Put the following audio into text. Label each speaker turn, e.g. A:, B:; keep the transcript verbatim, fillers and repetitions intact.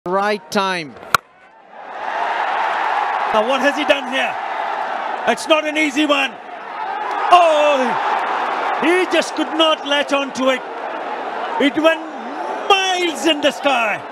A: Right time.
B: Now what has he done here? It's not an easy one. Oh, he just could not latch on to it. It went miles in the sky.